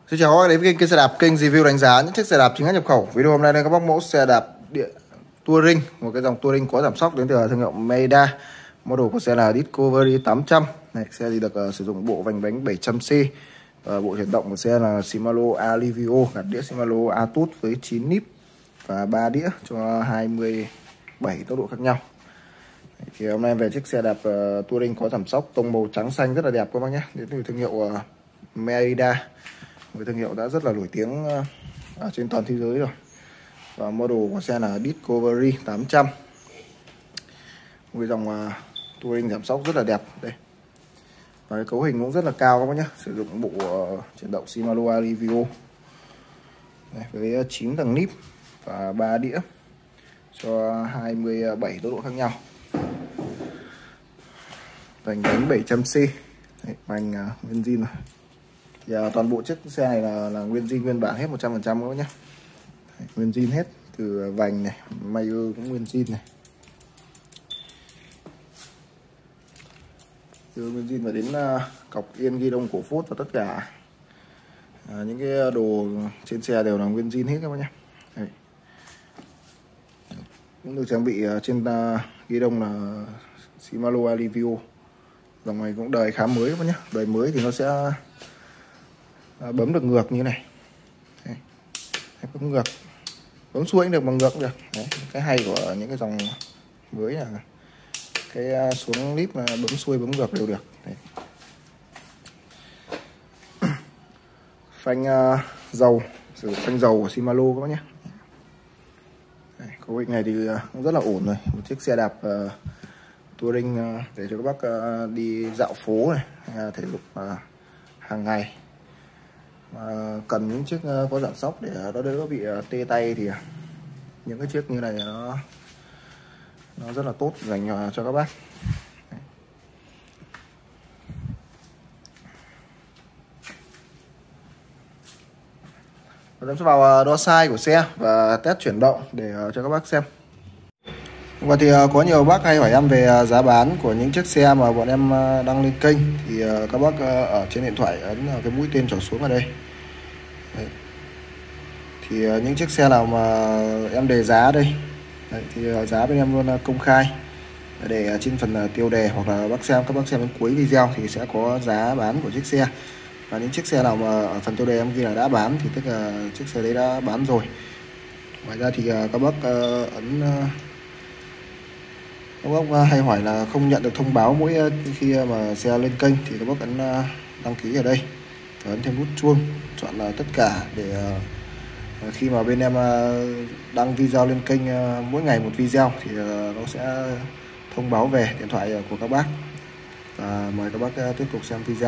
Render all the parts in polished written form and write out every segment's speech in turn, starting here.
Xin chào các bác đến với kênh xe đạp, kênh review đánh giá những chiếc xe đạp chính hãng nhập khẩu. Video hôm nay đây các bác mẫu xe đạp điện Touring, một cái dòng Touring có giảm xóc đến từ thương hiệu Maida. Model của xe là Discovery 800. Này, xe thì được sử dụng bộ vành bánh 700C. Bộ chuyển động của xe là Shimano Alivio, gạt đĩa Shimano Atus với 9 níp và 3 đĩa cho 27 tốc độ khác nhau. Thì hôm nay em về chiếc xe đạp Touring có giảm xóc tông màu trắng xanh rất là đẹp các bác nhé, đến từ thương hiệu Maida, một thương hiệu đã rất là nổi tiếng ở trên toàn thế giới rồi. Và model của xe là Discovery 800, một cái dòng Touring giảm xóc rất là đẹp đây. Và cái cấu hình cũng rất là cao các bác nhé, sử dụng bộ chuyển động Shimano Alivio đây, với 9 tầng níp và 3 đĩa cho 27 tốc độ khác nhau. Vành bánh 700C, vành nguyên zin này. Thì toàn bộ chiếc xe này là nguyên zin nguyên bản hết 100% các bác nhé. Nguyên zin hết, từ vành này, mayer cũng nguyên zin này. Từ nguyên zin và đến cọc yên ghi đông cổ phốt và tất cả những cái đồ trên xe đều là nguyên zin hết các bác nhé. Đây. Cũng được trang bị trên ghi đông là Shimano Alivio. Dòng này cũng đời khá mới các bác nhé. Đời mới thì nó sẽ bấm được ngược như này. Đấy. Bấm ngược, bấm xuôi cũng được, bằng ngược cũng được. Đấy. Cái hay của những cái dòng mới là cái xuống clip là bấm xuôi bấm ngược đều được. Đấy. Phanh dầu, sử dụng phanh dầu của Shimano các bác nhé. Đấy. Cấu hình này thì cũng rất là ổn rồi, một chiếc xe đạp Touring để cho các bác đi dạo phố này, thể dục hàng ngày. Mà cần những chiếc có giảm xóc để nó đỡ bị tê tay thì những cái chiếc như này nó rất là tốt dành cho các bác. Chúng ta vào đo size của xe và test chuyển động để cho các bác xem. Và thì có nhiều bác hay hỏi em về giá bán của những chiếc xe mà bọn em đăng lên kênh, thì các bác ở trên điện thoại ấn cái mũi tên trỏ xuống ở đây. Đấy. Thì những chiếc xe nào mà em đề giá đây đấy, thì giá bên em luôn công khai để trên phần tiêu đề, hoặc là các bác xem đến cuối video thì sẽ có giá bán của chiếc xe. Và những chiếc xe nào mà ở phần tiêu đề em ghi là đã bán thì tức là chiếc xe đấy đã bán rồi. Ngoài ra thì các bác các bác hay hỏi là không nhận được thông báo mỗi khi mà xe lên kênh, thì các bác ấn đăng ký ở đây và ấn thêm nút chuông, chọn là tất cả để khi mà bên em đăng video lên kênh mỗi ngày một video thì nó sẽ thông báo về điện thoại của các bác. Và mời các bác tiếp tục xem video.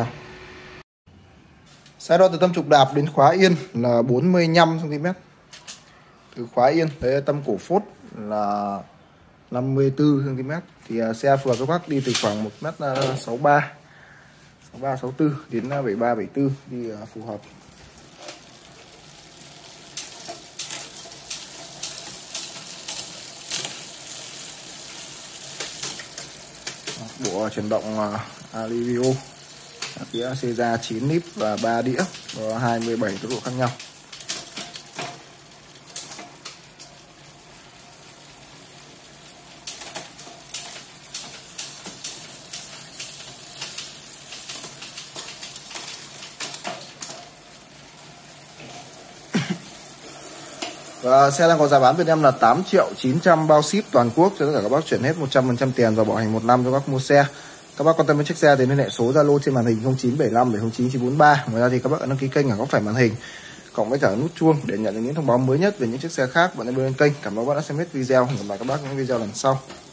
Size đo từ tâm trục đạp đến khóa yên là 45 cm. Từ khóa yên tới tâm cổ phốt là 54 cm. Thì xe phù hợp các bác đi từ khoảng 1m63, 64 đến 73, 74 đi phù hợp. Bộ chuyển động Alivio, đĩa xe ra 9 níp và 3 đĩa có 27 tốc độ khác nhau. Và xe đang có giá bán bên em là 8.900.000 bao ship toàn quốc, cho tất cả các bác chuyển hết 100% tiền và bảo hành 1 năm cho các bác mua xe. Các bác quan tâm đến chiếc xe thì liên hệ số Zalo trên màn hình 0975 709 943. Ngoài ra thì các bác ấn đăng ký kênh ở góc phải màn hình cộng với cả nút chuông để nhận được những thông báo mới nhất về những chiếc xe khác bọn em đưa lên kênh. Cảm ơn các bác đã xem hết video. Hẹn gặp lại các bác những video lần sau.